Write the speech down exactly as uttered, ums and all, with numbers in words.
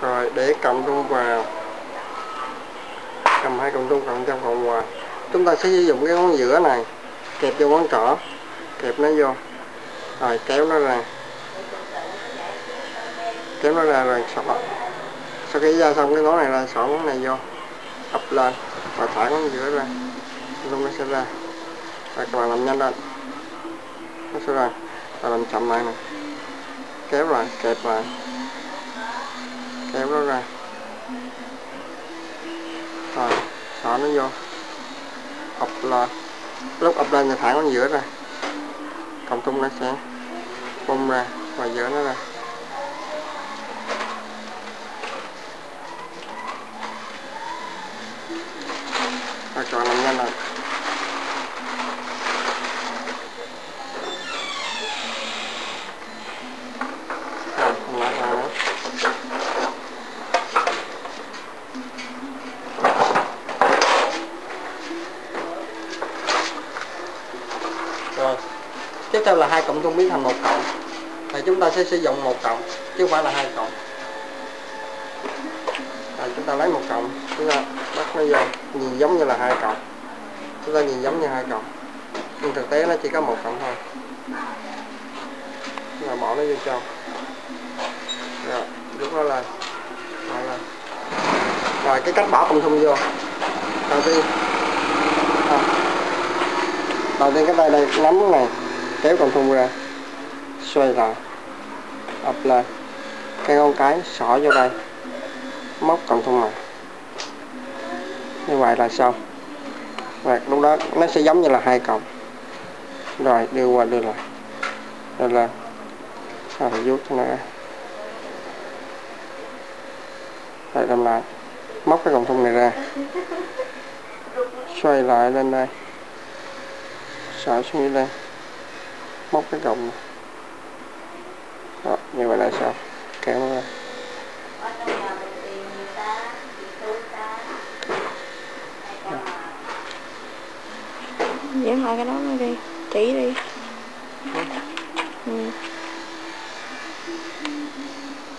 Rồi để cộng trung vào, cầm hai cộng trung cộng trong cộng ngoài. Chúng ta sẽ sử dụng cái ngón giữa này kẹp vô ngón trỏ, kẹp nó vô, rồi kéo nó ra, kéo nó ra rồi xỏ. Sau khi ra xong cái ngón này ra, xỏ ngón này vô, ập lên và thả ngón giữa ra, lúc nó sẽ ra. Rồi các bạn làm nhanh lên, nó sẽ ra. Và làm chậm lại nè, kéo lại, kẹp lại, kéo nó ra, rồi xỏ nó vô, ập lên. Lúc ập lên thì thả ngón giữa ra, cộng trung nó sẽ bung ra và dỡ nó ra. Rồi các bạn làm nhanh lên. Rồi, tiếp theo là hai cộng trung biến thành một cộng. Thì chúng ta sẽ sử dụng một cộng chứ không phải là hai cộng. Rồi, chúng ta lấy một cộng, chúng ta bắt nó vô, nhìn giống như là hai cộng. Chúng ta nhìn giống như hai cộng, nhưng thực tế nó chỉ có một cộng thôi. Chúng ta bỏ nó vô trong. Rồi, rút nó lên. Rồi, rồi cái cách bỏ cộng trung vô. Đầu tiên, à, đầu tiên cái tay đây nắm cái này, kéo cộng trung ra, xoay lại, ập lên, cái ngón cái xỏ vô đây, móc cộng trung này, như vậy là xong. Và lúc đó nó sẽ giống như là hai cộng. Rồi đưa qua đưa lại, đưa lên, rồi vuốt cho nó ra, rồi làm lại, móc cái cộng trung này ra, xoay lại lên đây, xỏ xuống dưới đây, móc cái cộng này. Đó, như vậy là sao? Kéo nó ra. Diễn lại cái đó nữa đi, chỉ đi. Ừ.